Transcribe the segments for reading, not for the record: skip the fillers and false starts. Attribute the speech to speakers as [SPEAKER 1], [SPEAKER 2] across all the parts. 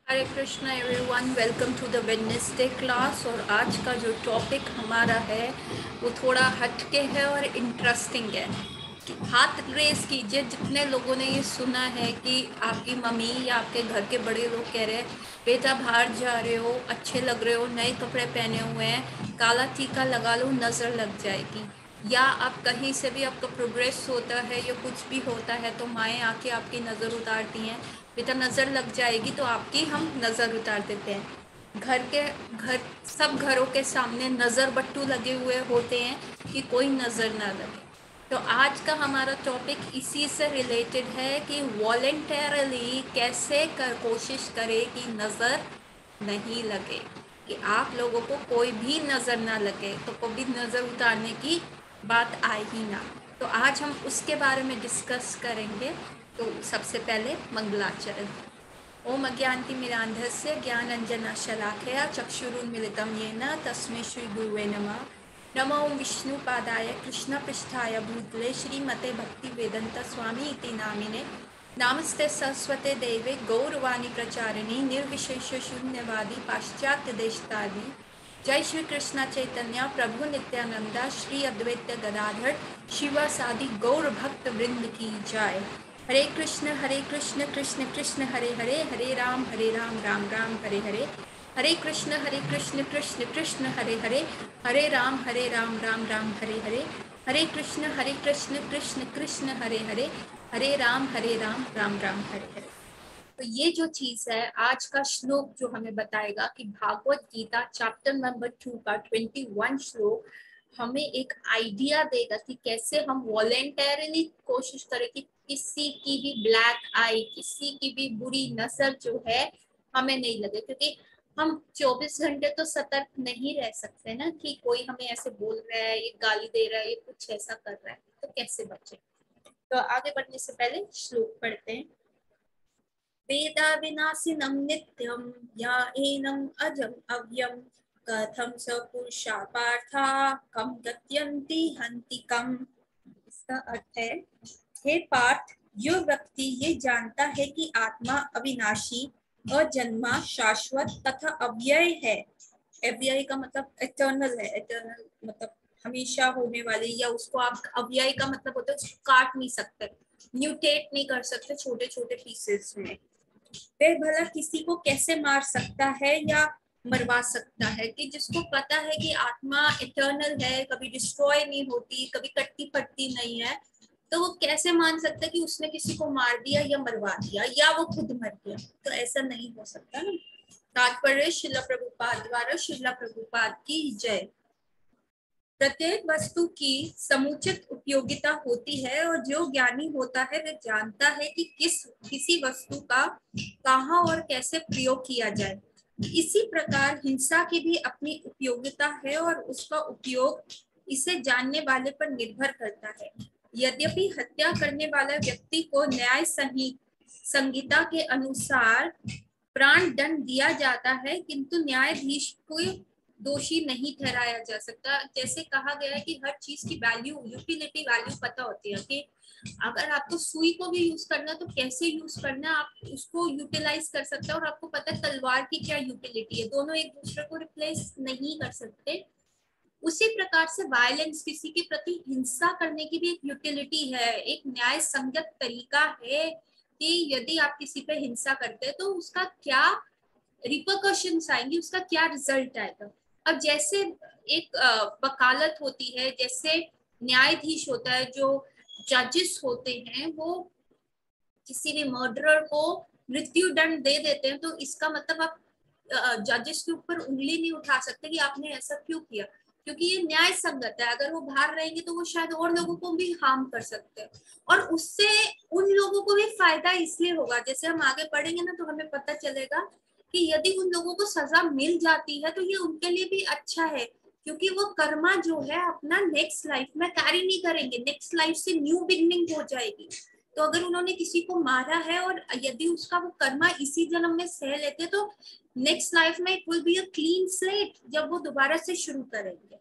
[SPEAKER 1] Hare Krishna everyone, welcome to the Wednesday class. और आज का जो टॉपिक हमारा है वो थोड़ा हटके है और इंटरेस्टिंग है। हाथ रेस कीजिए जितने लोगों ने ये सुना है कि आपकी मम्मी या आपके घर के बड़े लोग कह रहे हैं बेटा बाहर जा रहे हो, अच्छे लग रहे हो, नए कपड़े पहने हुए हैं, काला टीका लगा लो, नज़र लग जाएगी। या आप कहीं से भी आपका प्रोग्रेस होता है या कुछ भी होता है तो माएँ आके आपकी नज़र उतारती हैं, बेटा नज़र लग जाएगी, तो आपकी हम नज़र उतार देते हैं। घर सब घरों के सामने नज़र बट्टू लगे हुए होते हैं कि कोई नज़र ना लगे। तो आज का हमारा टॉपिक इसी से रिलेटेड है कि वॉलेंटरली कैसे कोशिश करें कि नज़र नहीं लगे, कि आप लोगों को कोई भी नज़र ना लगे, तो कभी नज़र उतारने की बात आए ही ना। तो आज हम उसके बारे में डिस्कस करेंगे। तो सबसे पहले मंगलाचरण। ओम अज्ञानतिमिरान्धस्य ज्ञानाञ्जनशलाकया चक्षुरुन्मीलितं येन तस्मै श्रीगुरुवे नमः। नमो विष्णुपादाय कृष्णपृष्ठाय भूतले श्रीमते भक्तिवेदांत स्वामी इति नामिने। नमस्ते सरस्वते देवे गौरवाणी प्रचारिणी निर्विशेष शून्यवादी पाश्चात्य देशतारिणी। जय श्री कृष्ण चैतन्य प्रभु नित्यानंदा श्री अद्वैत गदाधर शिवासादि गौर भक्त वृंद की जय। हरे कृष्ण कृष्ण कृष्ण हरे हरे, हरे राम राम राम हरे हरे, हरे कृष्ण कृष्ण कृष्ण हरे हरे, हरे राम राम राम हरे हरे, हरे कृष्ण कृष्ण कृष्ण हरे हरे, हरे राम राम राम हरे हरे। तो ये जो चीज है, आज का श्लोक जो हमें बताएगा कि भागवत गीता चैप्टर नंबर 2 का 21 श्लोक हमें एक आइडिया देगा कि कैसे हम वॉलेंटरली कोशिश करें कि किसी की भी ब्लैक आई, किसी की भी बुरी नजर जो है हमें नहीं लगे। क्योंकि हम 24 घंटे तो सतर्क नहीं रह सकते ना, कि कोई हमें ऐसे बोल रहा है, ये गाली दे रहा है, ये कुछ ऐसा कर रहा है, तो कैसे बचे। तो आगे बढ़ने से पहले श्लोक पढ़ते हैं। वेदा विनाशिनं नित्यं या एनम् अजम् अव्यं कथं स पुरुषा पार्था कम गत्यन्ति हन्ति कम। इसका अर्थ है, हे पार्थ, जो व्यक्ति ये जानता है कि आत्मा अविनाशी, अजन्मा, शाश्वत तथा अव्यय है। अव्यय का मतलब एटर्नल है, एटर्नल मतलब हमेशा होने वाली, या उसको आप अव्यय का मतलब होता है उसको काट नहीं सकते, म्यूटेट नहीं कर सकते छोटे छोटे पीसेस में। वह भला किसी को कैसे मार सकता है या मरवा सकता है, कि जिसको पता है कि आत्मा इटर्नल है, कभी डिस्ट्रॉय नहीं होती, कभी कटती फटती नहीं है, तो वो कैसे मान सकता है कि उसने किसी को मार दिया या मरवा दिया या वो खुद मर गया। तो ऐसा नहीं हो सकता ना। तात्पर्य श्रील प्रभुपाद द्वारा। श्रील प्रभुपाद की जय। प्रत्येक वस्तु की समुचित उपयोगिता होती है, और जो ज्ञानी होता है वह जानता है कि किसी वस्तु का कहाँ और कैसे प्रयोग किया जाए। इसी प्रकार हिंसा की भी अपनी उपयोगिता है, और उसका उपयोग इसे जानने वाले पर निर्भर करता है। यद्यपि हत्या करने वाला व्यक्ति को न्याय संहिता के अनुसार प्राण दंड दिया जाता है, किंतु न्यायाधीश को दोषी नहीं ठहराया जा सकता। जैसे कहा गया है कि हर चीज की वैल्यू, यूटिलिटी वैल्यू पता होती है, कि अगर आपको सुई को भी यूज करना है तो कैसे यूज करना है, आप उसको यूटिलाइज कर सकते हैं, और आपको पता है तलवार की क्या यूटिलिटी है। दोनों एक दूसरे को रिप्लेस नहीं कर सकते। उसी प्रकार से वायलेंस, किसी के प्रति हिंसा करने की भी एक यूटिलिटी है, एक न्याय संगत तरीका है कि यदि आप किसी पे हिंसा करते हैं तो उसका क्या रिपरकशंस आएंगी, उसका क्या रिजल्ट आएगा। अब जैसे एक वकालत होती है, जैसे न्यायाधीश होता है, जो जजेस होते हैं, वो किसी भी मर्डरर को मृत्यु दंड दे देते हैं, तो इसका मतलब आप जजेस के ऊपर उंगली नहीं उठा सकते कि आपने ऐसा क्यों किया, क्योंकि ये न्याय संगत है। अगर वो बाहर रहेंगे तो वो शायद और लोगों को भी हार्म कर सकते हैं, और उससे उन लोगों को भी फायदा इसलिए होगा, जैसे हम आगे पढ़ेंगे ना तो हमें पता चलेगा कि यदि उन लोगों को सजा मिल जाती है तो ये उनके लिए भी अच्छा है, क्योंकि वो कर्मा जो है अपना नेक्स्ट लाइफ में कैरी नहीं करेंगे, नेक्स्ट लाइफ से न्यू बिगनिंग हो जाएगी। तो अगर उन्होंने किसी को मारा है और यदि उसका वो कर्मा इसी जन्म में सह लेते, तो नेक्स्ट लाइफ में it will be a clean slate, जब वो दोबारा से शुरू करेंगे।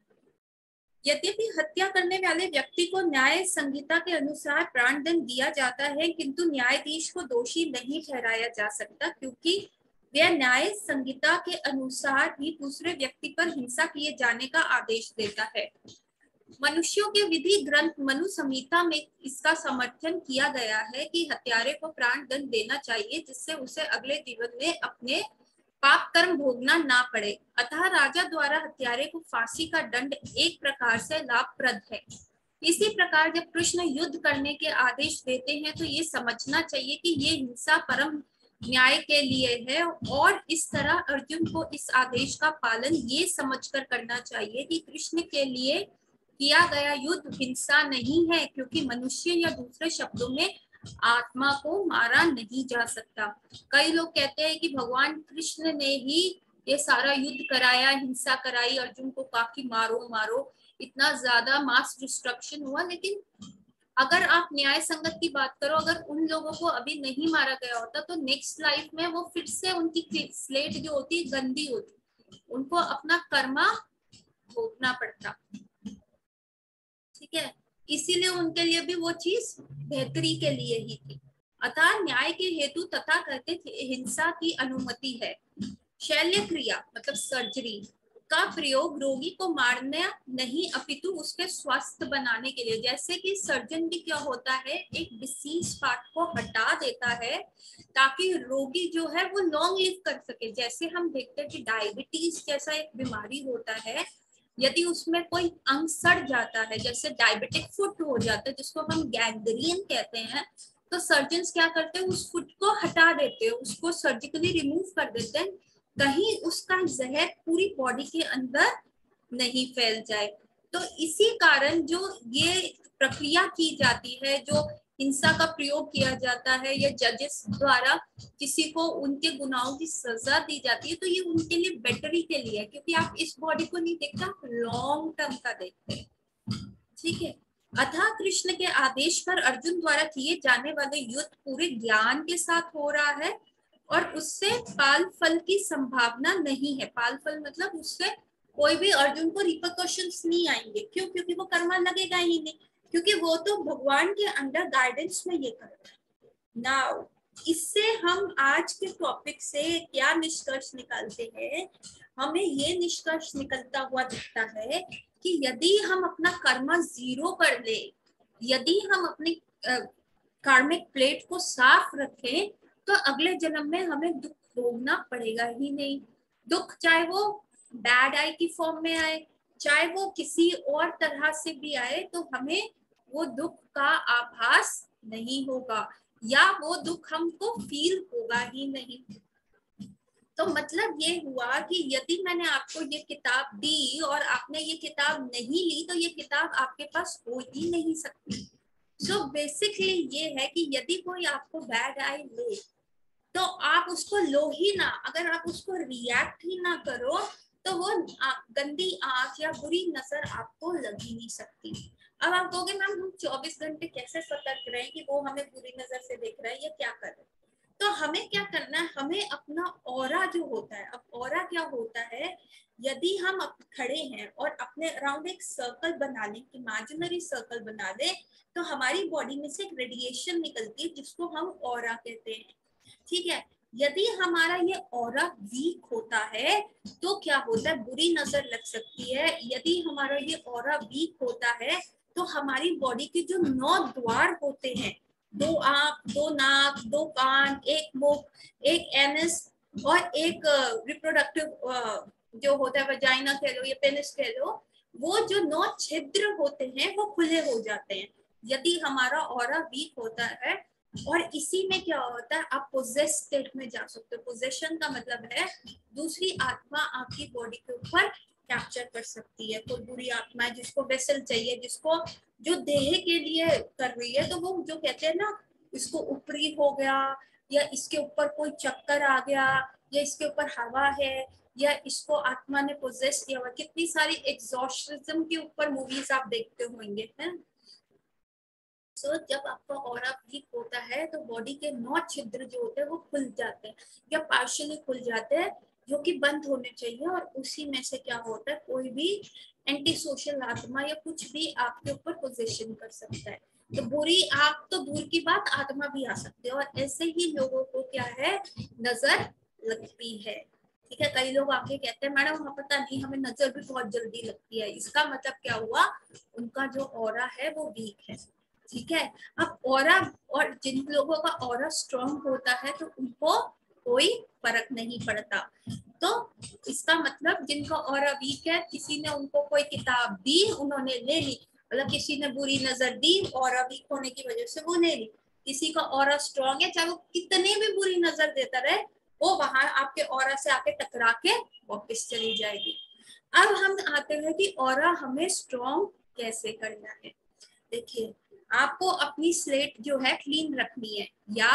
[SPEAKER 1] यद्यपि हत्या करने वाले व्यक्ति को न्याय संहिता के अनुसार प्राणदंड दिया जाता है, किंतु न्यायाधीश को दोषी नहीं ठहराया जा सकता, क्योंकि वह न्याय संहिता के अनुसार ही दूसरे व्यक्ति पर हिंसा किए जाने का आदेश देता है। मनुष्यों के विधि ग्रंथ मनु संहिता में इसका समर्थन किया गया है कि हत्यारे को प्राण दंड देना चाहिए, जिससे उसे अगले जीवन में अपने पाप कर्म भोगना ना पड़े। अतः राजा द्वारा हत्यारे को फांसी का दंड एक प्रकार से लाभप्रद है। इसी प्रकार जब कृष्ण युद्ध करने के आदेश देते हैं तो ये समझना चाहिए कि ये हिंसा परम न्याय के लिए है, और इस तरह अर्जुन को इस आदेश का पालन ये समझकर करना चाहिए कि कृष्ण के लिए किया गया युद्ध हिंसा नहीं है, क्योंकि मनुष्य या दूसरे शब्दों में आत्मा को मारा नहीं जा सकता। कई लोग कहते हैं कि भगवान कृष्ण ने ही ये सारा युद्ध कराया, हिंसा कराई, अर्जुन को काफी मारो मारो, इतना ज्यादा मास डिस्ट्रक्शन हुआ। लेकिन अगर आप न्याय संगत की बात करो, अगर उन लोगों को अभी नहीं मारा गया होता तो नेक्स्ट लाइफ में वो फिर से उनकी स्लेट जो होती गंदी होती, उनको अपना कर्मा भोगना पड़ता। ठीक है, इसीलिए उनके लिए भी वो चीज बेहतरी के लिए ही थी। अतः न्याय के हेतु तथा कहते थे हिंसा की अनुमति है। शल्य क्रिया मतलब सर्जरी का प्रयोग रोगी को मारने नहीं अपितु उसके स्वास्थ्य बनाने के लिए। जैसे कि सर्जन भी क्या होता है, एक डिसीज पार्ट को हटा देता है ताकि रोगी जो है वो लॉन्ग लिव कर सके। जैसे हम देखते हैं कि डायबिटीज जैसा एक बीमारी होता है, यदि उसमें कोई अंग सड़ जाता है, जैसे डायबिटिक फुट हो जाता है जिसको हम गैंग्रीन कहते हैं, तो सर्जन्स क्या करते हैं, उस फुट को हटा देते हैं, उसको सर्जिकली रिमूव कर देते हैं, कहीं उसका जहर पूरी बॉडी के अंदर नहीं फैल जाए। तो इसी कारण जो ये प्रक्रिया की जाती है, जो हिंसा का प्रयोग किया जाता है या जजेस द्वारा किसी को उनके गुनाहों की सजा दी जाती है, तो ये उनके लिए बेटरी के लिए है, क्योंकि आप इस बॉडी को नहीं देखते, आप लॉन्ग टर्म का देखते हैं। ठीक है, अतः कृष्ण के आदेश पर अर्जुन द्वारा किए जाने वाले युद्ध पूरे ज्ञान के साथ हो रहा है और उससे पाल फल की संभावना नहीं है। पाल फल मतलब उससे कोई भी अर्जुन को रिपरकशंस नहीं आएंगे। क्यों? क्योंकि वो कर्मा लगेगा ही नहीं, क्योंकि वो तो भगवान के अंडर गाइडेंस में ये कर रहा है। नाउ इससे हम आज के टॉपिक से क्या निष्कर्ष निकालते हैं? हमें ये निष्कर्ष निकलता हुआ दिखता है कि यदि हम अपना कर्मा जीरो कर ले, यदि हम अपनी कार्मिक प्लेट को साफ रखें, तो अगले जन्म में हमें दुख भोगना पड़ेगा ही नहीं। दुख चाहे वो बैड आई की फॉर्म में आए, चाहे वो किसी और तरह से भी आए, तो हमें वो दुख का आभास नहीं होगा या वो दुख हमको फील होगा ही नहीं। तो मतलब ये हुआ कि यदि मैंने आपको ये किताब दी और आपने ये किताब नहीं ली, तो ये किताब आपके पास हो ही नहीं सकती। सो बेसिकली ये है कि यदि कोई आपको बैड आई ले, तो आप उसको लो ही ना। अगर आप उसको रिएक्ट ही ना करो, तो वो गंदी आंख या बुरी नजर आपको लग ही नहीं सकती। अब आप कहोगे मैम हम 24 घंटे कैसे सतर्क रहे कि वो हमें बुरी नजर से देख रहा है या क्या कर रहे हैं? तो हमें क्या करना है, हमें अपना ऑरा जो होता है, अब ऑरा क्या होता है, यदि हम खड़े हैं और अपने अराउंड एक सर्कल बना लें, इमेजिनरी सर्कल बना लें, तो हमारी बॉडी में से एक रेडिएशन निकलती है जिसको हम ऑरा कहते हैं। ठीक है, यदि हमारा ये ऑरा वीक होता है तो क्या होता है, बुरी नजर लग सकती है। यदि हमारा ये ऑरा वीक होता है तो हमारी बॉडी के जो 9 द्वार होते हैं, 2 आंख, 2 नाक, 2 कान, एक मुख, एक एनस और एक रिप्रोडक्टिव जो होता है वजाइना कह लो या पेनिस कह लो, वो जो 9 छिद्र होते हैं वो खुले हो जाते हैं यदि हमारा ऑरा वीक होता है। और इसी में क्या होता है, आप पोजेस स्टेट में जा सकते हो। पोजेशन का मतलब है दूसरी आत्मा आपकी बॉडी के ऊपर कैप्चर कर सकती है। कोई बुरी आत्मा है जिसको वेसल चाहिए, जिसको जो देह के लिए कर रही है, तो वो जो कहते हैं ना, इसको ऊपरी हो गया या इसके ऊपर कोई चक्कर आ गया या इसके ऊपर हवा है या इसको आत्मा ने पोजेस किया हुआ। कितनी सारी एग्जॉर्सिज्म के ऊपर मूवीज आप देखते होंगे, है। सो जब आपका ऑरा वीक होता है तो बॉडी के 9 छिद्र जो होते हैं वो खुल जाते हैं या पार्शियली खुल जाते हैं, जो कि बंद होने चाहिए। और उसी में से क्या होता है, कोई भी एंटी सोशल आत्मा या कुछ भी आपके ऊपर पोजीशन कर सकता है। तो बुरी आंख तो दूर की बात, आत्मा भी आ सकती है। और ऐसे ही लोगों को क्या है, नजर लगती है। ठीक है, कई लोग आके कहते हैं मैडम हमें पता नहीं, हमें नजर भी बहुत जल्दी लगती है। इसका मतलब क्या हुआ, उनका जो ऑरा है वो वीक है। ठीक है, अब ऑरा, और जिन लोगों का ऑरा स्ट्रांग होता है तो उनको कोई फर्क नहीं पड़ता। तो इसका मतलब जिनका ऑरा वीक है, किसी ने उनको कोई किताब दी, उन्होंने ले ली, मतलब किसी ने बुरी नजर दी ऑरा वीक होने की वजह से, वो ले ली। किसी का ऑरा स्ट्रांग है, चाहे वो कितने भी बुरी नजर देता रहे, वो वहां आपके ऑरा से आके टकरा के वापस चली जाएगी। अब हम आते हैं कि ऑरा हमें स्ट्रांग कैसे करना है। देखिए, आपको अपनी स्लेट जो है क्लीन रखनी है, या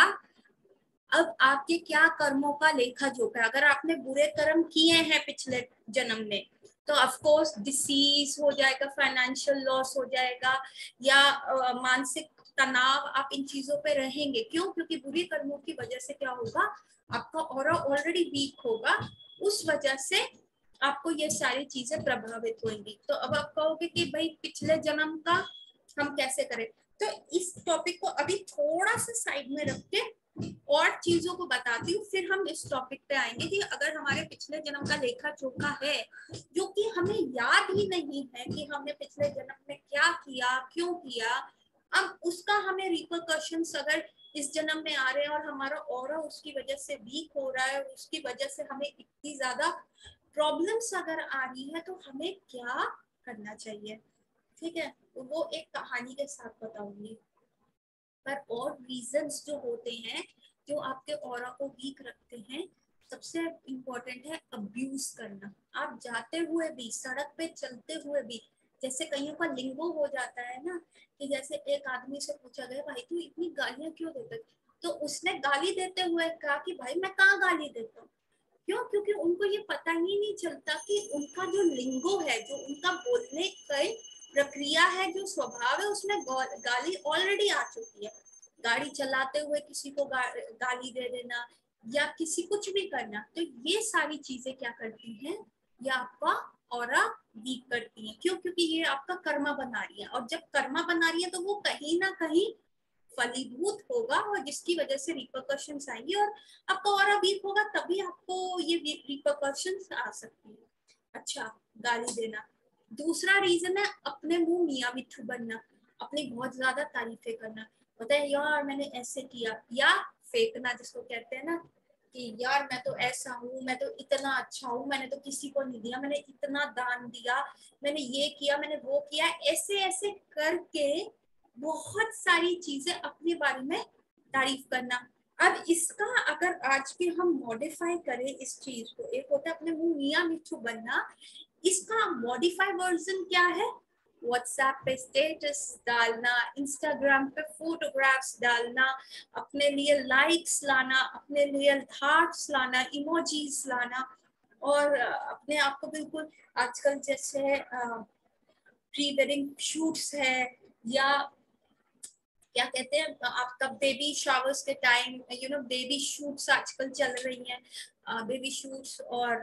[SPEAKER 1] अब आपके क्या कर्मों का लेखा जोखा, अगर आपने बुरे कर्म किए हैं पिछले जन्म में, तो ऑफ कोर्स डिसीज हो जाएगा, फाइनेंशियल लॉस हो जाएगा, या मानसिक तनाव, आप इन चीजों पे रहेंगे। क्यों? क्योंकि बुरी कर्मों की वजह से क्या होगा, आपका ऑरा ऑलरेडी वीक होगा, उस वजह से आपको ये सारी चीजें प्रभावित होंगी। तो अब आप कहोगे कि भाई पिछले जन्म का हम कैसे करें, तो इस टॉपिक को अभी थोड़ा सा साइड में रख के और चीजों को बताती हूँ, फिर हम इस टॉपिक पे आएंगे कि अगर हमारे पिछले जन्म का लेखा जोखा है जो कि हमें याद ही नहीं है कि हमने पिछले जन्म में क्या किया, क्यों किया, अब उसका हमें रिपरकशंस अगर इस जन्म में आ रहे हैं और हमारा ऑरा उसकी वजह से वीक हो रहा है, उसकी वजह से हमें इतनी ज्यादा प्रॉब्लम्स अगर आ रही है, तो हमें क्या करना चाहिए। ठीक है, तो वो एक कहानी के साथ बताऊंगी। पर और रीजंस जो होते हैं जो आपके ऑरा को वीक रखते हैं, सबसे इम्पोर्टेंट है अब्यूज करना। आप जाते हुए भी, सड़क पे चलते हुए भी, जैसे कईयों का लिंगो हो जाता है ना, कि जैसे एक आदमी से पूछा गया भाई तू इतनी गालियां क्यों देता है, तो उसने गाली देते हुए कहा कि भाई मैं कहाँ गाली देता हूँ। क्यों? क्योंकि उनको ये पता ही नहीं चलता कि उनका जो लिंगो है, जो उनका बोलने की प्रक्रिया है, जो स्वभाव है, उसमें गाली ऑलरेडी आ चुकी है। गाड़ी चलाते हुए किसी को गाली दे देना, या किसी कुछ भी करना, तो ये सारी चीजें क्या करती हैं, ये आपका ऑरा वीक करती हैं। क्यों? क्योंकि ये आपका कर्मा बना रही है, और जब कर्मा बना रही है तो वो कहीं ना कहीं फलीभूत होगा, और जिसकी वजह से रिपरकशंस आएंगी, और आपका ऑरा वीक होगा तभी आपको ये रिपरकशंस आ सकती है। अच्छा, गाली देना। दूसरा रीजन है अपने मुंह मियाँ मिट्ठू बनना, अपनी बहुत ज्यादा तारीफें करना, पता है यार मैंने ऐसे किया, या फेंकना जिसको कहते हैं ना, कि यार मैं तो ऐसा हूँ, मैं तो इतना अच्छा हूँ, मैंने तो किसी को नहीं दिया, मैंने इतना दान दिया, मैंने ये किया, मैंने वो किया, ऐसे ऐसे करके बहुत सारी चीजें अपने बारे में तारीफ करना। अब इसका अगर आज के हम मॉडिफाई करें इस चीज को, एक होता है अपने मुंह मियाँ मिट्ठू बनना, इसका मॉडिफाई वर्जन क्या है, व्हाट्सएप पे स्टेटस डालना, इंस्टाग्राम पे फोटोग्राफ्स डालना, अपने लिए लाइक्स लाना, अपने लिए हार्ट्स लाना, इमोजीज लाना, और अपने आप को बिल्कुल, आजकल जैसे प्री वेडिंग शूट्स है, या क्या कहते हैं आपका बेबी शावर्स के टाइम, बेबी शूट्स आजकल चल रही हैं, बेबी शूट्स और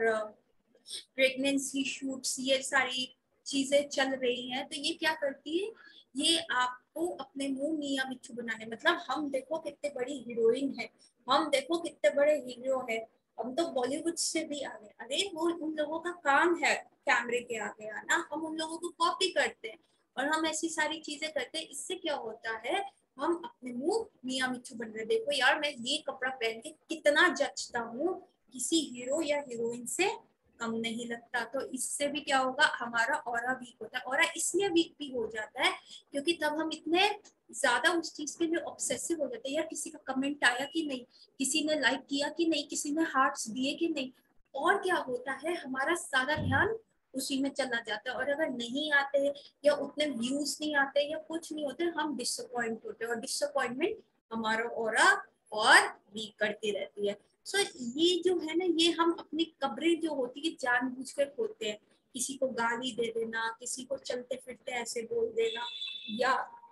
[SPEAKER 1] प्रेगनेंसी शूट्स, ये सारी चीजें चल रही हैं। तो ये क्या करती है, ये आपको अपने मुंह मियाँ मिट्ठू बनाने, मतलब हम देखो कितने बड़ी हीरोइन है, हम देखो कितने बड़े हीरो है, हम तो बॉलीवुड से भी आगे, अरे वो उन लोगों का काम है कैमरे के आगे आना, हम उन लोगों को कॉपी करते हैं और हम ऐसी सारी चीजें करते हैं। इससे क्या होता है, हम अपने मुंह मियाँ मिट्ठू बन रहे, देखो यार मैं ये कपड़ा पहन के कितना जचता हूँ, किसी हीरो या हीरोइन से कम नहीं लगता। तो इससे भी क्या होगा, हमारा ऑरा वीक होता है। ऑरा इसलिए वीक भी हो जाता है क्योंकि तब हम इतने ज्यादा उस चीज के लिए ऑब्सेसिव हो जाते हैं, यार किसी का कमेंट आया कि नहीं, किसी ने लाइक किया कि नहीं, किसी ने हार्ट्स दिए कि नहीं, और क्या होता है हमारा सारा ध्यान उसी में चला जाता है। और अगर नहीं आते या उतने व्यूज नहीं आते या कुछ नहीं होते, हम डिसअपॉइंट होते हैं, और डिसअपॉइंटमेंट हमारा ऑरा और वीक करती रहती है। सो ये जो है ना, ये हम अपनी कब्रें जो होती है जानबूझ कर खोदते हैं, किसी को गाली दे देना, किसी को चलते फिरते ऐसे बोल देना, या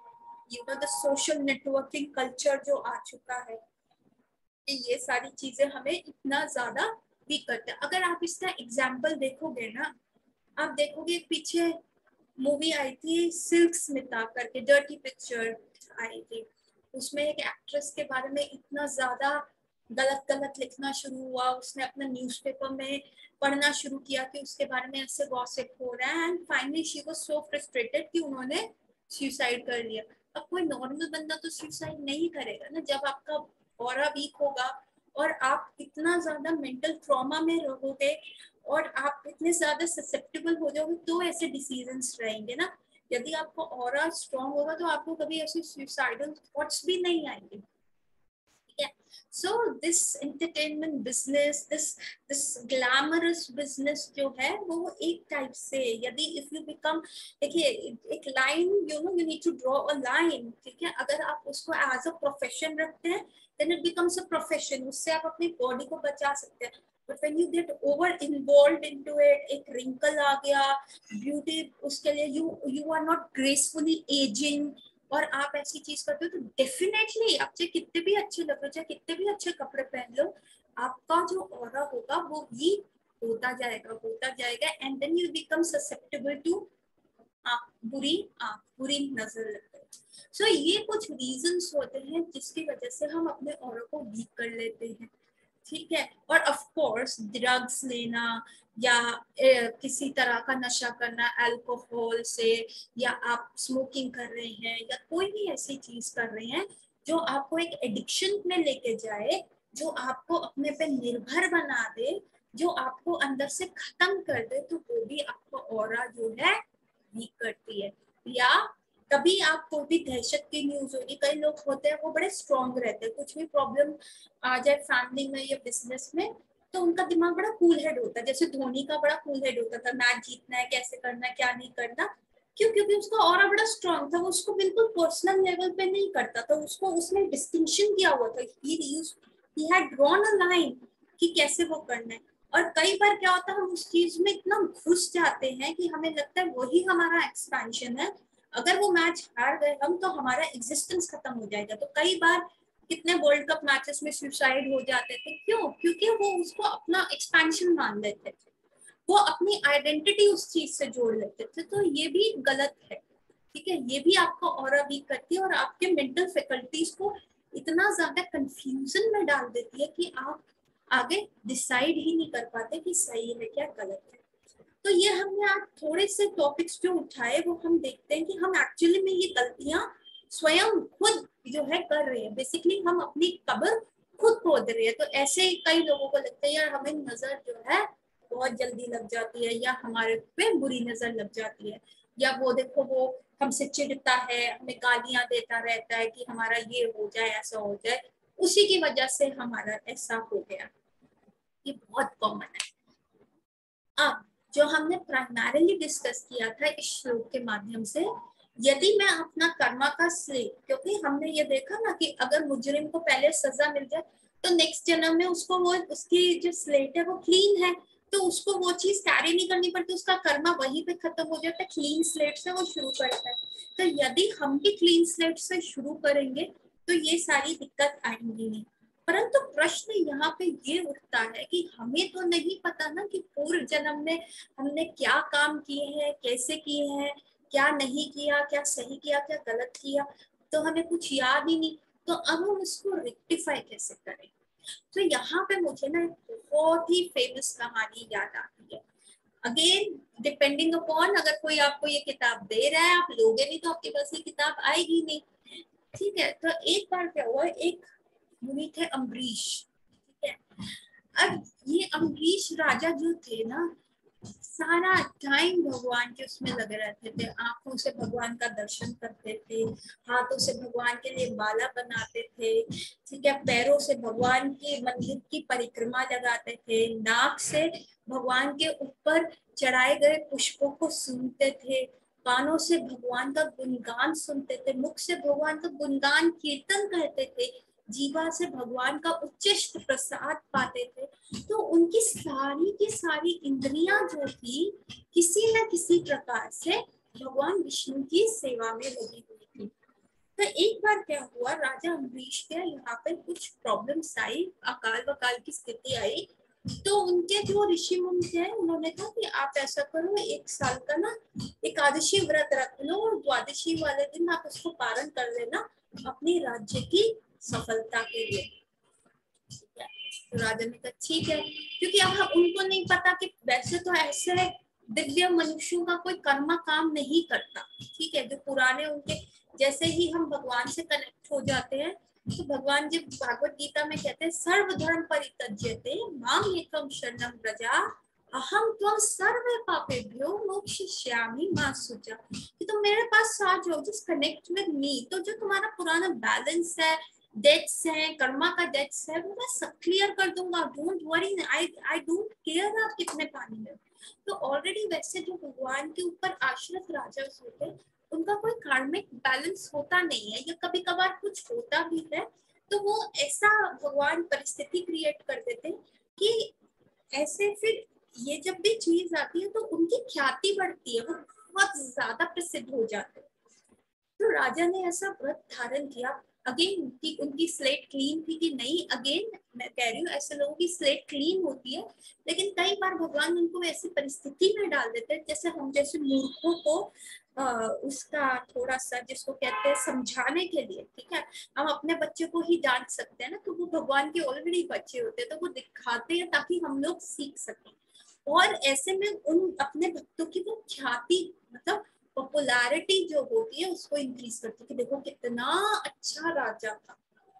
[SPEAKER 1] द सोशल नेटवर्किंग कल्चर जो आ चुका है, ये सारी चीजें हमें इतना ज्यादा वीक करते हैं। अगर आप इसका एग्जाम्पल देखोगे ना, आप देखोगे पीछे मूवी आई थी सिल्क स्मिता करके, डर्टी पिक्चर आई थी, उसमें एक एक्ट्रेस के बारे में इतना ज्यादा गलत गलत लिखना शुरू हुआ, उसने अपना न्यूज़पेपर में पढ़ना शुरू किया कि उसके बारे में ऐसे गॉसिप हो रहा है, and finally she was so frustrated कि उन्होंने सुसाइड कर लिया। अब कोई नॉर्मल बंदा तो सुसाइड नहीं करेगा ना, जब आपका ऑरा वीक होगा और आप इतना ज्यादा मेंटल ट्रॉमा में रहोगे और आप इतने ज्यादा ससेप्टेबल हो जाओगे तो ऐसे डिसीजंस रहेंगे ना। यदि आपका ऑरा स्ट्रांग होगा तो आपको कभी ऐसे सुसाइडल थॉट्स भी नहीं आएंगे। Yeah. So this entertainment business, this glamorous business जो है वो एक टाइप से, यदि if you become, देखिए एक लाइन, you need to draw a line, ठीक है। अगर आप उसको as a profession रखते हैं then it becomes a profession, उससे आप अपनी बॉडी को बचा सकते हैं। But when you get over involved into it, एक wrinkle आ गया, beauty उसके लिए you are not gracefully aging, और आप ऐसी चीज करते हो तो डेफिनेटली आप चाहे कितने भी अच्छे लग रहे हो, चाहे कितने भी अच्छे कपड़े पहन लो, आपका जो ऑरा होगा वो वीक होता जाएगा and then you become susceptible to बुरी नजर लगता है। सो ये कुछ रीजंस होते हैं जिसकी वजह से हम अपने ऑरा को वीक कर लेते हैं, ठीक है। और ऑफ कोर्स ड्रग्स लेना या किसी तरह का नशा करना अल्कोहल से, या आप स्मोकिंग कर रहे हैं या कोई भी ऐसी चीज कर रहे हैं जो आपको एक एडिक्शन में लेके जाए, जो आपको अपने पे निर्भर बना दे, जो आपको अंदर से खत्म कर दे, तो वो भी आपको ऑरा जो है वीक करती है। या कभी आपको भी दहशत की न्यूज होगी, कई लोग होते हैं वो बड़े स्ट्रॉन्ग रहते हैं, कुछ भी प्रॉब्लम आ जाए फैमिली में या बिजनेस में तो उनका दिमाग बड़ा कूल हेड होता है। जैसे धोनी का बड़ा कूल हेड होता था, मैच जीतना है, कैसे करना है, क्या नहीं करना, क्यों? क्योंकि उसका ऑरा बड़ा स्ट्रॉन्ग था, वो उसको बिल्कुल पर्सनल लेवल पे नहीं करता था, उसको उसने डिस्टिंक्शन किया हुआ था, he had drawn a line कि कैसे वो करना है। और कई बार क्या होता है हम उस चीज में इतना घुस जाते हैं कि हमें लगता है वही हमारा एक्सपेंशन है, अगर वो मैच हार गए हम तो हमारा एग्जिस्टेंस खत्म हो जाएगा। तो कई बार कितने वर्ल्ड कप मैचेस में सुसाइड हो जाते थे, क्यों? क्योंकि वो उसको अपना एक्सपेंशन मान लेते थे, वो अपनी आइडेंटिटी उस चीज से जोड़ लेते थे, तो ये भी गलत है, ठीक है। ये भी आपको ऑरा वीक करती है और आपके मेंटल फैकल्टीज को इतना ज्यादा कंफ्यूजन में डाल देती है कि आप आगे डिसाइड ही नहीं कर पाते कि सही है क्या गलत है। तो ये हमने आज थोड़े से टॉपिक्स जो उठाए वो हम देखते हैं कि हम एक्चुअली में ये गलतियां स्वयं खुद जो है कर रहे हैं, बेसिकली हम अपनी कब्र खुद खोद रहे हैं। तो ऐसे ही कई लोगों को लगता है यार हमें नजर जो है बहुत जल्दी लग जाती है, या हमारे पे बुरी नजर लग जाती है, या वो देखो वो हमसे चिढ़ता है, हमें गालियां देता रहता है कि हमारा ये हो जाए, ऐसा हो जाए, उसी की वजह से हमारा ऐसा हो गया। ये बहुत कॉमन है। अब जो हमने प्राइमरीली डिस्कस किया था इस श्लोक के माध्यम से, यदि मैं अपना कर्मा का स्लेट, क्योंकि हमने ये देखा ना कि अगर मुजरिम को पहले सजा मिल जाए तो नेक्स्ट जन्म में उसको वो उसकी जो स्लेट है वो क्लीन है, तो उसको वो चीज कैरी नहीं करनी पड़ती, उसका कर्मा वहीं पे खत्म हो जाता है, क्लीन स्लेट से वो शुरू करता है। तो यदि हम भी क्लीन स्लेट से शुरू करेंगे तो ये सारी दिक्कत आएंगी नहीं। परंतु प्रश्न यहाँ पे ये उठता है कि हमें तो नहीं पता ना कि पूर्व जन्म में हमने क्या काम किए हैं, कैसे किए हैं, क्या नहीं किया, क्या सही किया, क्या गलत किया, तो हमें कुछ याद ही नहीं। तो अब हम इसको रेक्टिफाई कैसे करें? तो यहाँ पे मुझे ना एक बहुत ही फेमस कहानी याद आती है। अगेन डिपेंडिंग अपॉन, अगर कोई आपको ये किताब दे रहा है, आप लोगे नहीं तो आपके पास ये किताब आएगी नहीं, ठीक है। तो एक बार क्या हुआ, एक मुनि थे अम्बरीश, ठीक है। अब ये अम्बरीश राजा जो थे ना, सारा टाइम भगवान के उसमें लगे रहते थे, आंखों से भगवान का दर्शन करते थे, हाथों से भगवान के लिए माला बनाते थे, ठीक है, पैरों से भगवान के मंदिर की परिक्रमा लगाते थे, नाक से भगवान के ऊपर चढ़ाए गए पुष्पों को सूंघते थे, कानों से भगवान का गुणगान सुनते थे, मुख से भगवान का गुणगान कीर्तन करते थे, जीवा से भगवान का उच्चिष्ट प्रसाद पाते थे। तो उनकी सारी की सारी इंद्रियां जो थी किसी न किसी प्रकार से भगवान विष्णु की सेवा में लगी हुई थी। तो एक बार क्या हुआ, राजा अम्बरीश के यहाँ पे कुछ प्रॉब्लम्स आई, अकाल वकाल की स्थिति आई। तो उनके जो ऋषि मुनि थे उन्होंने कहा कि आप ऐसा करो, एक साल का ना एकादशी व्रत रख लो और द्वादशी वाले दिन आप उसको पारण कर लेना अपनी राज्य की सफलता के लिए। तो राजा ने कहा ठीक है, क्योंकि अब उनको नहीं पता कि वैसे तो ऐसे दिव्य मनुष्यों का कोई कर्म काम नहीं करता, ठीक है, जो पुराने उनके, जैसे ही हम भगवान से कनेक्ट हो जाते हैं तो भगवान जी भागवत गीता में कहते हैं सर्वधर्म परित्यज्यते माम एकम शरणं व्रजा अहम त्वं सर्वे पापेभ्यो मोक्षयिष्यामि मा शुचा, कि तुम मेरे पास आ जाओ, जस्ट कनेक्ट विद मी, तो जो तुम्हारा पुराना बैलेंस है, डेट्स हैं, कर्मा का डेट्स है, वो मैं सब क्लियर कर दूंगा, don't worry, I don't care आप कितने पानी में। तो ऑलरेडी वैसे जो भगवान के ऊपर आश्रित राजा होते हैं उनका कोई कार्मिक बैलेंस होता नहीं है, या कभी कभार कुछ होता भी है तो वो ऐसा भगवान परिस्थिति क्रिएट कर देते हैं कि ऐसे फिर ये जब भी चीज आती है तो उनकी ख्याति बढ़ती है, वो बहुत ज्यादा प्रसिद्ध हो जाते हैं। तो राजा ने ऐसा व्रत धारण किया, अगेन उनकी स्लेट क्लीन थी कि नहीं, अगेन मैं कह रही हूँ ऐसे लोगों की स्लेट क्लीन होती है, लेकिन कई बार भगवान उनको ऐसी परिस्थिति में डाल देते हैं, जैसे हम जैसे मूर्खों को उसका थोड़ा सा जिसको कहते हैं समझाने के लिए, ठीक है, हम अपने बच्चे को ही डांट सकते हैं ना, तो वो भगवान के ऑलरेडी बच्चे होते हैं तो वो दिखाते हैं ताकि हम लोग सीख सकें, और ऐसे में उन अपने भक्तों की वो ख्याति मतलब पॉपुलैरिटी जो होती है उसको इंक्रीज करती है कि देखो कितना अच्छा राजा था।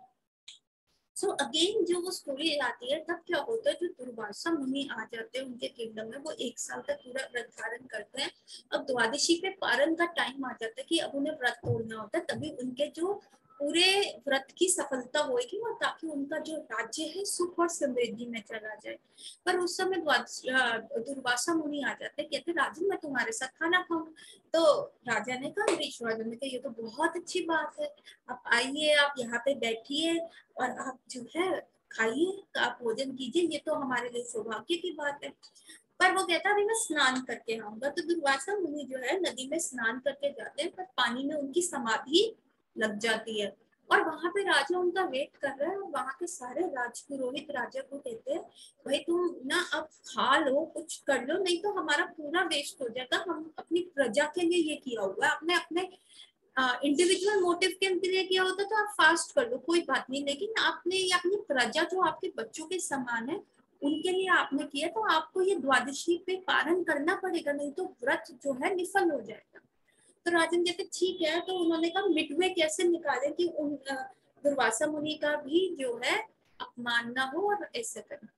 [SPEAKER 1] सो अगेन जो वो स्टोरी आती है तब क्या होता है, जो दुर्वासा मुनि आ जाते हैं उनके किंगडम में, वो 1 साल तक पूरा व्रत धारण करते हैं। अब द्वादशी पे पारण का टाइम आ जाता है कि अब उन्हें व्रत तोड़ना होता है, तभी उनके जो पूरे व्रत की सफलता होगी और ताकि उनका जो राज्य है सुख और समृद्धि में चला जाए। पर उस समय दुर्वासा मुनि आ जाते हैं, कहते राजन मैं तुम्हारे साथ खाना खाऊं, तो राजा ने कहा, अम्बरीश राजा ने कहा ये तो बहुत अच्छी बात है, आप आइए, आप यहाँ पे बैठिए और आप जो है खाइए, आप भोजन कीजिए, ये तो हमारे लिए सौभाग्य की बात है। पर वो कहता अभी मैं स्नान करके आऊंगा, तो दुर्वासा मुनि जो है नदी में स्नान करके जाते हैं, पर पानी में उनकी समाधि लग जाती है और वहां पे राजा उनका वेट कर रहा है, और वहां के सारे राजपुरोहित राजा को कहते हैं भाई तुम ना अब खा लो, कुछ कर लो, नहीं तो हमारा पूरा वेस्ट हो जाएगा, हम अपनी प्रजा के लिए ये किया हुआ है, अपने अपने इंडिविजुअल मोटिव के लिए किया होता तो आप फास्ट कर लो कोई बात नहीं, लेकिन आपने ये अपनी प्रजा जो आपके बच्चों के समान है उनके लिए आपने किया, तो आपको ये द्वादशी पे पारण करना पड़ेगा, नहीं तो व्रत जो है निफल हो जाएगा। तो राजन कहते ठीक है, तो उन्होंने कहा मिडवे कैसे निकाले कि उन दुर्वासा मुनि का भी जो है अपमान ना हो और ऐसे करें।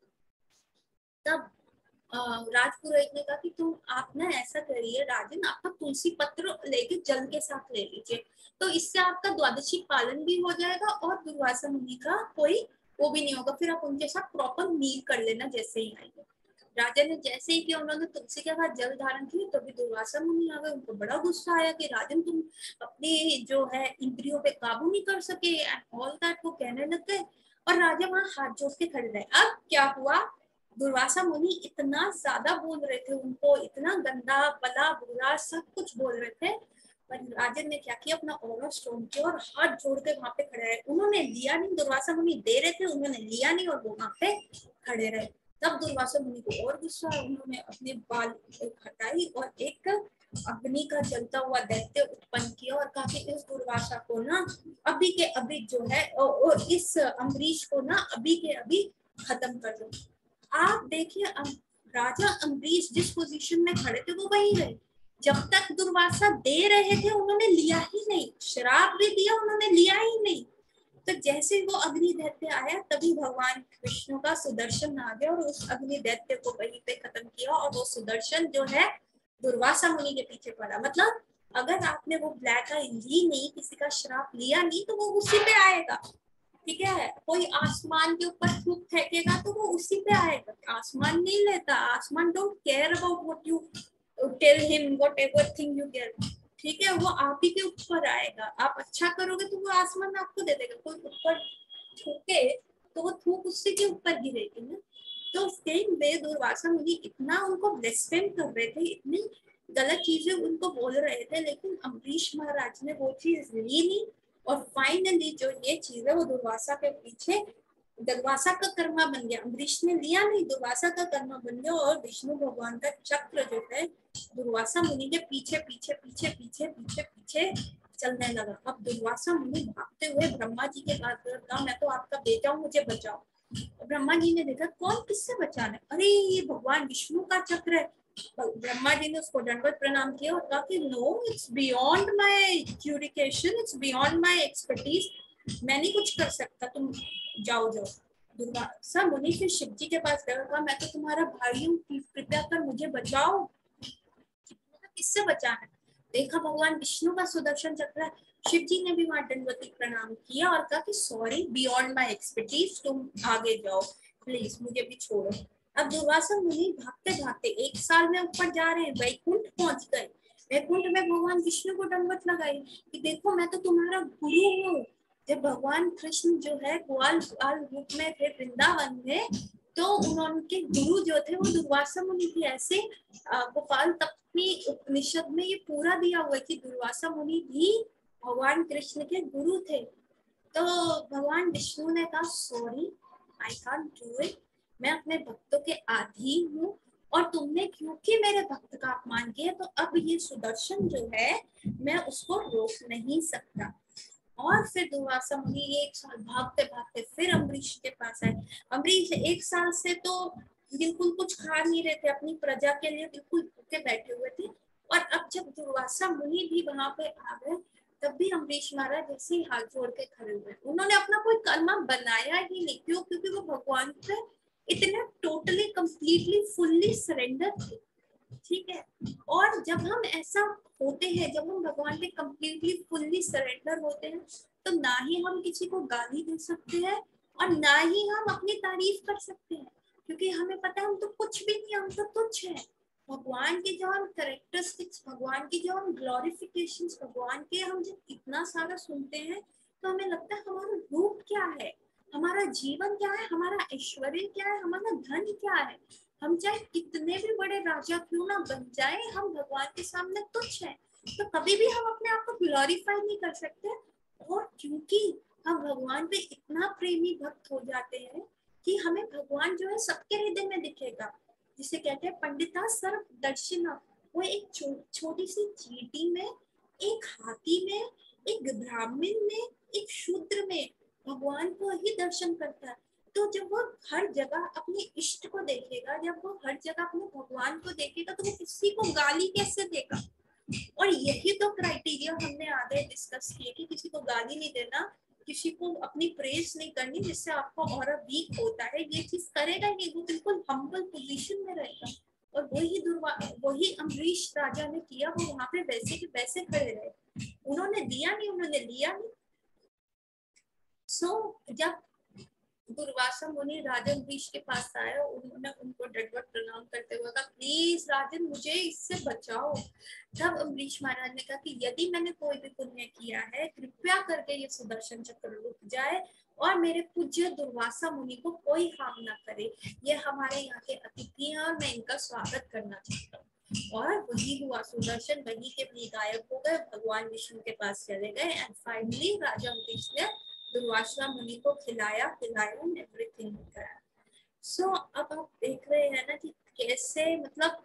[SPEAKER 1] तब राजपुरोहित ने कहा कि तुम आप ना ऐसा करिए राजन, आपका तुलसी पत्र लेके जल के साथ ले लीजिए, तो इससे आपका द्वादशी पालन भी हो जाएगा और दुर्वासा मुनि का कोई वो भी नहीं होगा, फिर आप उनके साथ प्रॉपर मील कर लेना जैसे ही आएंगे। राजा ने जैसे ही कि उन्होंने तुलसी के साथ जल धारण किया तभी दुर्वासा मुनि आ गए, उनको बड़ा गुस्सा आया कि राजन तुम अपनी जो है इंद्रियों पे काबू नहीं कर सके एंड ऑल दैट, वो कहने लग गए और राजा वहां हाथ जोड़ के खड़े रहे। अब क्या हुआ, दुर्वासा मुनि इतना ज्यादा बोल रहे थे उनको, इतना गंदा भला बुरा सब कुछ बोल रहे थे, पर राजन ने क्या किया, अपना ऑरा स्ट्रॉन्ग किया और हाथ जोड़ के वहां पे खड़े रहे। उन्होंने लिया नहीं, दुर्वासा मुनि दे रहे थे, उन्होंने लिया नहीं और वो वहां पे खड़े रहे। तब दुर्वासा मुनि को और गुस्सा, उन्होंने अपने बाल हटाई और एक अग्नि का जलता हुआ दैत्य उत्पन्न किया और कहा कि इस दुर्वासा को ना अभी के अभी जो है और इस अम्बरीश को ना अभी के अभी खत्म कर दो। आप देखिए राजा अम्बरीश जिस पोजीशन में खड़े थे वो वही रहे, जब तक दुर्वासा दे रहे थे उन्होंने लिया ही नहीं, श्राप भी दिया उन्होंने लिया ही नहीं। तो जैसे वो अग्नि दैत्य आया तभी भगवान विष्णु का सुदर्शन आ गया और उस अग्नि दैत्य को वहीं पे खत्म किया, और वो सुदर्शन जो है दुर्वासा मुनि के पीछे पड़ा। मतलब अगर आपने वो ब्लैक आई ली नहीं, किसी का श्राप लिया नहीं, तो वो उसी पे आएगा, ठीक है, कोई आसमान के ऊपर थूक फेंकेगा तो वो उसी पे आएगा, आसमान नहीं लेता, आसमान don't care about what you tell him, whatever thing you care, ठीक है, वो आप ही के ऊपर आएगा, आप अच्छा करोगे तो वो आसमान आपको दे देगा, कोई ऊपर थूके तो वो थूक उससे के ऊपर गिरेगी ना। तो सेम वे दुर्वासा मुनि इतना उनको ब्लेस्फेम कर रहे थे, इतनी गलत चीजें उनको बोल रहे थे, लेकिन अम्बरीश महाराज ने वो चीज ली नहीं और फाइनली जो ये चीज है वो दुर्वासा के पीछे, दुर्वासा का कर्मा बन गया, अम्बरीश ने लिया नहीं, दुर्वासा का कर्मा बन गया और विष्णु भगवान का चक्र जो है दुर्वासा मुनि के पीछे पीछे पीछे पीछे पीछे पीछे चलने लगा। अब दुर्वासा मुनि भागते हुए ब्रह्मा जी के पास गया, मैं तो आपका बेटा हूँ, मुझे बचाओ। ब्रह्मा जी ने देखा कौन किससे बचाना है, अरे ये भगवान विष्णु का चक्र है। ब्रह्मा जी ने उसको दंडवत प्रणाम किया और कहा कि no, it's beyond my jurisdiction, it's beyond my expertise, मैं नहीं कुछ कर सकता, तुम जाओ जाओ। दुर्वासा मुनि फिर शिव जी के पास गया, कहा मैं तो तुम्हारा भाई हूँ, कृपया कर मुझे बचाओ। किससे बचाना है? देखा भगवान विष्णु का सुदर्शन चक्र है। शिव जी ने भी वहां दंडवती प्रणाम किया और कहा कि सॉरी, बियॉन्ड माय एक्सपर्टीज, तुम आगे जाओ, प्लीज मुझे भी छोड़ो। अब दुर्वासा मुनि भागते भागते 1 साल में ऊपर जा रहे हैं, वैकुंठ पहुंच गए। वैकुंठ में भगवान विष्णु को दंडवत लगाई कि देखो मैं तो तुम्हारा गुरु हूँ। जब भगवान कृष्ण जो है ग्वाल बाल रूप में थे वृंदावन में, तो उनके गुरु जो थे वो दुर्वासा मुनि थे। ऐसे गोपाल तपनी उपनिषद में ये पूरा दिया हुआ है कि दुर्वासा मुनि भी भगवान कृष्ण के गुरु थे। तो भगवान विष्णु ने कहा sorry, I can't do it, मैं अपने भक्तों के अधीन हूँ और तुमने क्योंकि मेरे भक्त का अपमान किया, तो अब ये सुदर्शन जो है मैं उसको रोक नहीं सकता। और फिर दुर्वासा मुनि 1 साल भागते भागते फिर अम्बरीश के पास आए। अम्बरीश 1 साल से तो बिल्कुल कुछ खा नहीं रहे थे, अपनी प्रजा के लिए बिल्कुल भूखे बैठे हुए थे। और अब जब दुर्वासा मुनि भी वहां पे आ गए, तब भी अम्बरीश महाराज ऐसे ही हाथ जोड़ के खड़े हुए। उन्होंने अपना कोई कर्मा बनाया ही नहीं, क्यों? क्योंकि वो भगवान पे इतने टोटली कंप्लीटली फुल्ली सरेंडर थे। ठीक है। और जब हम ऐसा होते हैं, जब हम भगवान पे कंप्लीटली फुल्ली सरेंडर होते हैं, तो ना ही हम किसी को गाली दे सकते हैं और ना ही हम अपनी तारीफ कर सकते हैं, क्योंकि हमें पता है हम तो कुछ भी नहीं, हम तो तुच्छ है। भगवान के जो हम करेक्टरिस्टिक्स, भगवान की जो हम ग्लोरिफिकेशन, भगवान के हम जब इतना सारा सुनते हैं, तो हमें लगता है हमारा रूप क्या है, हमारा जीवन क्या है, हमारा ऐश्वर्य क्या है, हमारा धन क्या है। हम चाहे कितने भी बड़े राजा क्यों ना बन जाए, हम भगवान के सामने तुच्छ हैं। तो कभी भी हम अपने आप को ग्लोरीफाई नहीं कर सकते। और क्योंकि हम भगवान पे इतना प्रेमी भक्त हो जाते हैं कि हमें भगवान जो है सबके हृदय में दिखेगा। जिसे कहते हैं पंडिता सर्व दर्शिना। वो एक छोटी सी चींटी में, एक हाथी में, एक ब्राह्मण में, एक शूद्र में भगवान को ही दर्शन करता है। तो जब वो हर जगह अपने इष्ट को देखेगा, जब वो हर जगह अपने भगवान को देखेगा, तो वो किसी को गाली कैसे देगा? और यही तो क्राइटेरिया हमने आगे डिस्कस किए कि किसी को गाली नहीं देना, किसी को अपनी प्रेज नहीं करनी, जिससे आपका ऑरा वीक होता है, ये चीज करेगा ही नहीं। वो बिल्कुल हम्बल पोजीशन में रहेगा। और वही अम्बरीश राजा ने किया, वो वहां पे वैसे के वैसे खड़े रहे, उन्होंने दिया नहीं, उन्होंने लिया नहीं। जब दुर्वासा मुनि राजन अम्बरीश के पास आए, उन्होंने उनको दंडवत प्रणाम करते हुए कहा प्लीज राजन मुझे इससे बचाओ। तब अम्बरीश महाराज ने कहा कि यदि मैंने कोई भी पुण्य किया है, कृपया करके ये सुदर्शन चक्र रुक जाए और मेरे पूज्य दुर्वासा मुनि को कोई हार्म ना करे। ये हमारे यहाँ के अतिथि हैं और मैं इनका स्वागत करना चाहता हूँ। और वही हुआ, सुदर्शन वही के वही गायब हो गए, भगवान विष्णु के पास चले गए। एंड फाइनली राजा अम्बरीश ने दुर्वासा मुनि को खिलाया पिलाया एंड एवरीथिंग कराया। सो अब आप देख रहे हैं ना कि कैसे, मतलब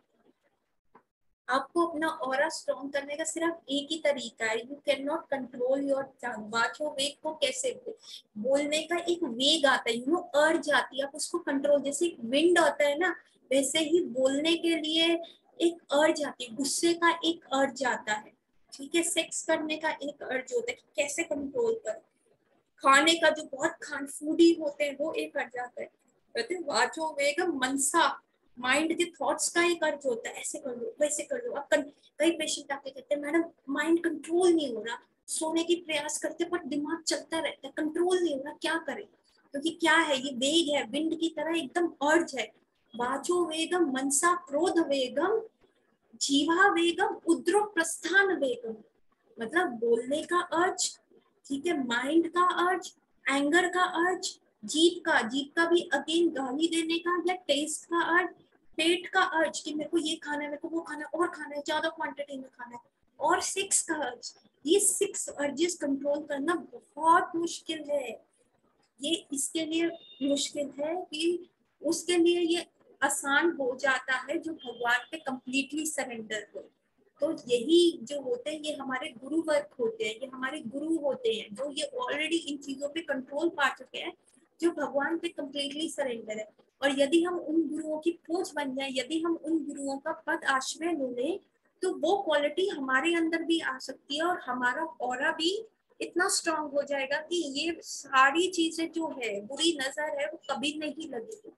[SPEAKER 1] आपको अपना ऑरा स्ट्रॉन्ग करने का सिर्फ एक ही तरीका है, you can not control your tongue. बातों वेग को कैसे, बोलने का एक वेग आता है, यू अर्ज आती है, आप उसको कंट्रोल, जैसे एक विंड आता है ना, वैसे ही बोलने के लिए एक अर्ज आती है, गुस्से का एक अर्ज आता है, ठीक है, सेक्स करने का एक अर्ज होता है कि कैसे कंट्रोल कर, खाने का जो बहुत खान फूडी होते हैं वो एक अर्ज आता है, कहते हैं वाचो वेगम मनसा, माइंड के थॉट्स का एक अर्ज होता है, ऐसे कर लो वैसे कर लो। अब कई पेशेंट आके कहते हैं मैडम माइंड कंट्रोल नहीं हो रहा, सोने की प्रयास करते पर दिमाग चलता रहता है, कंट्रोल नहीं हो रहा, क्या करें? क्योंकि क्या है, ये वेग है, विंड की तरह एकदम अर्ज है। वाचो वेगम मनसा क्रोध वेगम जीवा वेगम उद्रो प्रस्थान वेगम, मतलब बोलने का अर्ज, ठीक है, माइंड का अर्ज, एंगर का अर्ज, जीप का भी अगेन गाली देने का या टेस्ट का अर्ज, पेट का अर्ज कि मेरे को ये खाना है, मेरे को वो खाना है, और खाना है, ज्यादा क्वांटिटी में खाना है, और सेक्स का अर्ज। ये 6 अर्जेस कंट्रोल करना बहुत मुश्किल है। ये इसके लिए मुश्किल है कि उसके लिए ये आसान हो जाता है जो भगवान पे कंप्लीटली सरेंडर हो। तो यही जो होते हैं, ये हमारे गुरु वर्ग होते हैं, ये हमारे गुरु होते हैं जो ये ऑलरेडी इन चीजों पे कंट्रोल पा चुके हैं। जो भगवान पे कंप्लीटली सरेंडर है। और यदि हम उन गुरुओं की पूंछ बन जाए, यदि हम उन गुरुओं का पद आश्रय ले लें, तो वो क्वालिटी हमारे अंदर भी आ सकती है और हमारा ऑरा भी इतना स्ट्रांग हो जाएगा कि ये सारी चीजें जो है, बुरी नजर है, वो कभी नहीं लगेगी।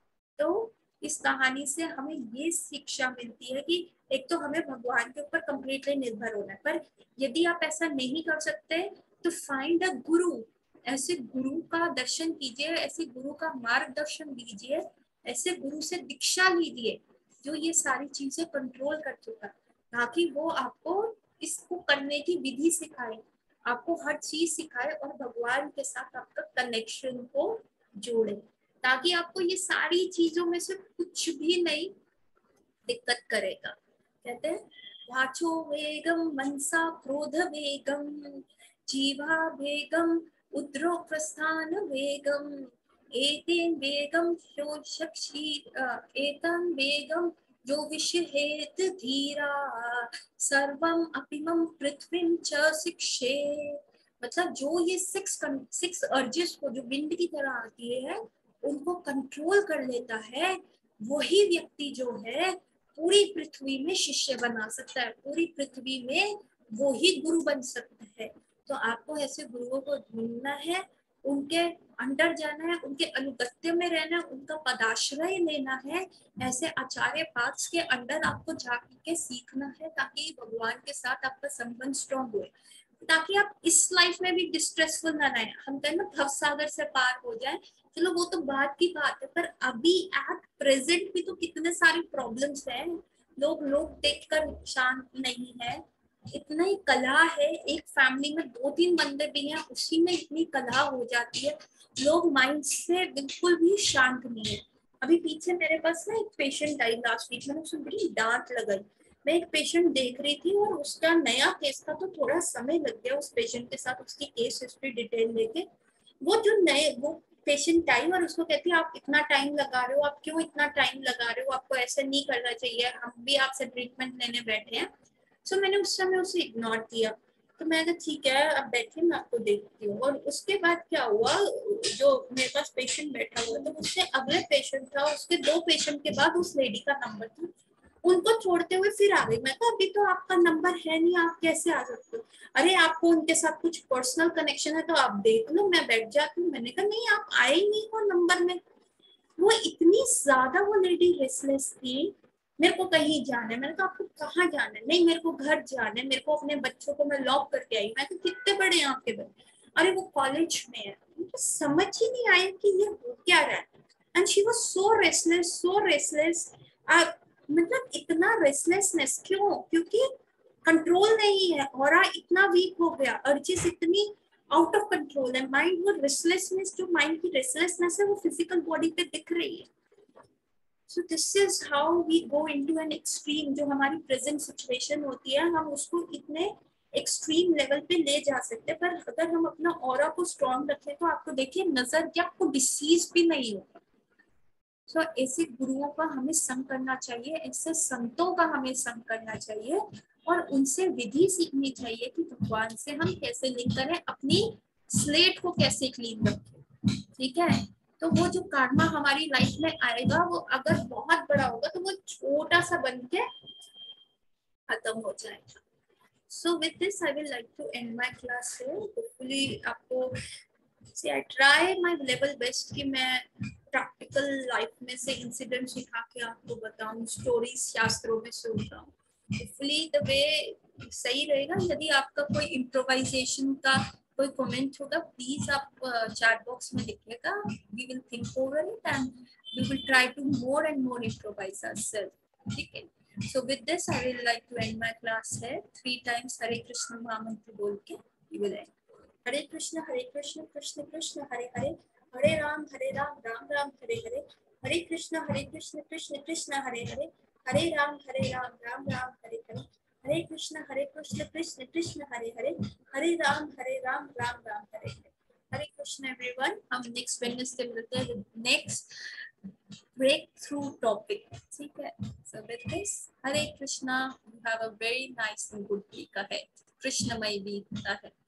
[SPEAKER 1] तो इस कहानी से हमें ये शिक्षा मिलती है कि एक तो हमें भगवान के ऊपर कंप्लीटली निर्भर होना है, पर यदि आप ऐसा नहीं कर सकते तो फाइंड अ गुरु। ऐसे गुरु का दर्शन कीजिए, ऐसे गुरु का मार्गदर्शन लीजिए, ऐसे गुरु से दीक्षा लीजिए जो ये सारी चीजें कंट्रोल कर चुका है, ताकि वो आपको इसको करने की विधि सिखाए, आपको हर चीज सिखाए और भगवान के साथ आपका कनेक्शन को जोड़े, ताकि आपको ये सारी चीजों में से कुछ भी नहीं दिक्कत करेगा। कहते हैं वाचो वेगम मनसा क्रोध वेगम जीवा वेगम उद्रो प्रस्थान वेगम एतेन वेगम शोषक्षी एतन वेगम जो विषहेत धीरा सर्वम अपिमम पृथ्वीं च शिक्षे। मतलब जो ये सिक्स अर्जेस को जो विंड की तरह आती है उनको कंट्रोल कर लेता है, वही व्यक्ति जो है पूरी पृथ्वी में शिष्य बना सकता है, पूरी पृथ्वी में वो ही गुरु बन सकता है। तो आपको ऐसे गुरुओं को ढूंढना है, उनके अंडर जाना है, उनके अनुगत्य में रहना है, उनका पदाश्रय लेना है, ऐसे आचार्य पार्ट्स के अंडर आपको जाके सीखना है, ताकि भगवान के साथ आपका संबंध स्ट्रॉन्ग हो, ताकि आप इस लाइफ में भी डिस्ट्रेसफुल ना रहे। हम कहते हैं भव सागर से पार हो जाए, चलो वो तो बात की बात है, पर अभी एट प्रेजेंट भी तो कितने सारी प्रॉब्लम्स हैं, लोग देखकर शांत नहीं है। इतना ही कलह है, एक फैमिली में 2-3 बंदे भी हैं, उसी में इतनी कलह हो जाती है, लोग माइंड से बिल्कुल भी शांत नहीं है। अभी पीछे मेरे पास ना एक पेशेंट आई लास्ट वीक, मैंने उसे बड़ी डांट लगाई। मैं एक पेशेंट देख रही थी और उसका नया केस था, तो थोड़ा समय लग गया उस पेशेंट के साथ उसकी केस हिस्ट्री डिटेल लेके। वो पेशेंट आई और उसको कहती है आप इतना टाइम लगा रहे हो, आप क्यों इतना टाइम लगा रहे हो, आपको ऐसे नहीं करना चाहिए, हम भी आपसे ट्रीटमेंट लेने बैठे हैं। सो मैंने उस समय उसे इग्नोर किया। तो मैं कहा ठीक है अब बैठिए, मैं आपको देखती हूँ। और उसके बाद क्या हुआ, जो मेरे पास पेशेंट बैठा हुआ था उससे अगले पेशेंट था, उसके 2 पेशेंट के बाद उस लेडी का नंबर था, उनको छोड़ते हुए फिर आ गई। मैं कहा अभी तो आपका नंबर है नहीं, आप कैसे आ सकते हो, अरे आपको उनके साथ कुछ पर्सनल कनेक्शन है तो आप देख लो, मैं बैठ जाती हूँ। मैंने कहा नहीं आप आए ही नहीं वो नंबर में। वो इतनी ज्यादा वो लेडी रेस्टलेस थी, मेरे को कहीं जाना है, मैंने कहा आपको कहाँ जाना है, नहीं मेरे को घर जाना है, मेरे को अपने बच्चों को मैं लॉक करके आई। मैं कहा कितने बड़े हैं आपके बच्चे, अरे वो कॉलेज में है। मुझे समझ ही नहीं आया कि ये हो क्या रहा है। And she was so restless, so restless. मतलब इतना रेस्टलेसनेस क्यों, क्योंकि कंट्रोल नहीं है, ऑरा इतना वीक हो गया, अर्जिस इतनी आउट ऑफ कंट्रोल है, माइंड वो रेस्टलेसनेस, जो माइंड की रेस्टलेसनेस है वो फिजिकल बॉडी पे दिख रही है। So this is how we go into an extreme. जो हमारी प्रेजेंट सिचुएशन होती है हम उसको इतने एक्सट्रीम लेवल पे ले जा सकते हैं, पर अगर हम अपना ऑरा को स्ट्रॉन्ग रखें तो आपको देखिए नजर क्या, आपको डिसीज भी नहीं होगा। सो ऐसे गुरुओं का हमें संग करना चाहिए, ऐसे संतों का हमें संग करना चाहिए और उनसे विधि सीखनी चाहिए कि भगवान से हम कैसे लिंक करें, अपनी स्लेट को कैसे क्लीन रखें। ठीक है, तो वो जो कार्मा हमारी लाइफ में आएगा वो अगर बहुत बड़ा होगा तो वो छोटा सा बन के खत्म हो जाएगा। So with this I will like to end my class here. Hopefully आपको See, I try my level best कि मैं प्रैक्टिकल लाइफ में से इंसिडेंट्स उठा के आपको बताऊं, स्टोरीज शास्त्रों में से उठाऊं। Hopefully the way सही रहेगा। यदि आपका कोई इम्प्रोवाइजेशन का कोई कमेंट होगा प्लीज आप चैट बॉक्स में लिखिएगा। We will think over it and we will try to more and more improvise ourselves. ठीक है, so with this I will like to end my class here. 3 times हरे कृष्ण महामंत्र बोल के we will end. Hare Krishna Krishna Krishna Hare Hare, Hare Ram Ram Ram Hare Hare, Hare Krishna Krishna Krishna Hare Hare, Hare Ram Ram Ram Hare Hare, Hare Krishna Krishna Krishna Hare Hare, Hare Ram Ram Ram Hare Hare. Hare Krishna everyone, हम next Wednesday मिलते हैं next breakthrough topic. ठीक है, so with this Hare Krishna, have a very nice and good week ahead. कृष्णमय week ahead.